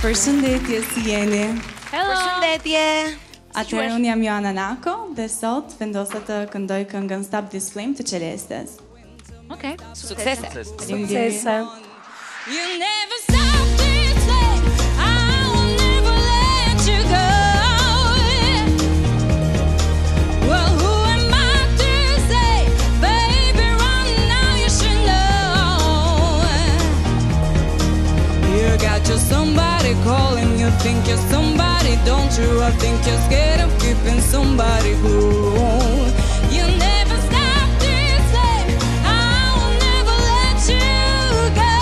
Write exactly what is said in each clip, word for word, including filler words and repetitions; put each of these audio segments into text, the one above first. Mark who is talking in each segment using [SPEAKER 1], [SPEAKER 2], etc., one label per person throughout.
[SPEAKER 1] Përshëndetje, si jeni?
[SPEAKER 2] Hello.
[SPEAKER 3] Përshëndetje.
[SPEAKER 1] Atëherë unë jam Joana Nako dhe sot vendosa të këndoj këngën Stop This Flame të Celestes.
[SPEAKER 2] Okej.
[SPEAKER 3] Suksese.
[SPEAKER 1] Suksese.
[SPEAKER 4] You never stop this flame. I will never let you go. Well, who am I to say, baby, run now, you should know. You got you somebody calling, you think you're somebody, don't you? I think you're scared of keeping somebody blue. You never stop this flame. I will never let you go.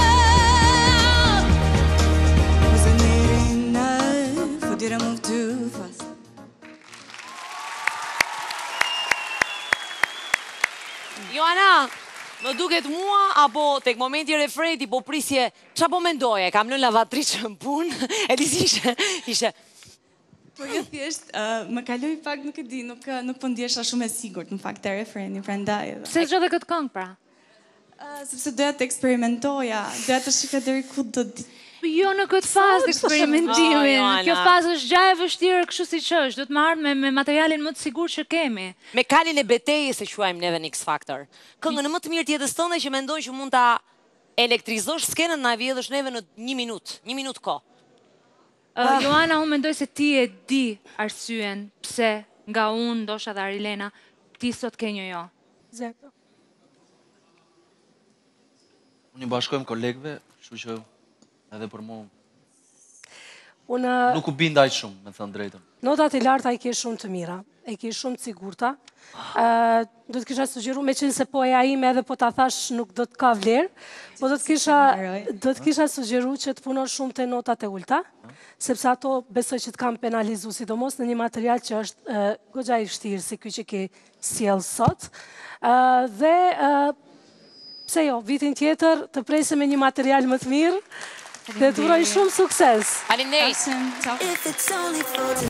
[SPEAKER 4] Wasn't it enough, or did I move too fast?
[SPEAKER 3] Joana, më duket mua, apo tek momenti i refrejti, po prisje, qa po mendoje? Kam lënë lavatriçë në punë, e di si ishe, ishe...
[SPEAKER 1] Po jo thjesht, uh, më kaloi pak, nuk e di, nuk, nuk po ndjesha shumë e sigurt në fakt te refreni, prandaj.
[SPEAKER 2] Pse zgjodhe këtë këngë pra?
[SPEAKER 1] Uh, sepse doja të eksperimentoja, doja të shikoj deri ku do di.
[SPEAKER 2] Jo në këtë fazë të eksperimentimin.
[SPEAKER 3] Oh,
[SPEAKER 2] Kjo fazë është gjë e vështirë kështu siç është. Do të marrë me, me materialin më të sigurt që kemi.
[SPEAKER 3] Me kalin e betejës e quajmë neve në X Factor. Këngën e më të mirë tjetës tënde që mendoj që mund ta elektrizosh skenën na vjedhësh neve në një minutë, një minutë kohë.
[SPEAKER 2] Uh, Joana, unë mendoj se ti e di arsyen pse nga unë, ndoshta dhe Arilena, ti sot ke një jo.
[SPEAKER 5] Zero.
[SPEAKER 6] Unë i bashkojmë kolegëve, kështu që edhe për mua
[SPEAKER 5] Unë
[SPEAKER 6] nuk u binda aq shumë, me thënë drejtën.
[SPEAKER 5] notat e larta i ke shumë të mira, e ke shumë të sigurta. Uh, do të kisha sugjeru me qenë se po e ime edhe po ta thash nuk do të ka vlerë, po do të kisha do të kisha sugjeru që të punosh shumë te notat e ulta, sepse ato besoj që të kam penalizu, sidomos në një material që është uh, goxha i vështirë si ky që ke sjell sot. Uh, dhe uh, pse jo, vitin tjetër të presim me një material më të mirë. Dhe të uroj shumë sukses.
[SPEAKER 3] Faleminderit.
[SPEAKER 1] Ciao.